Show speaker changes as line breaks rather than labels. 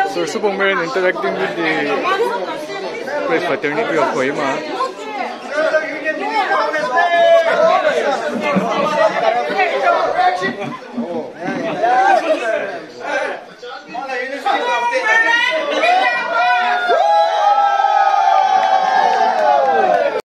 So Superman interacting with the fraternity of Kohima.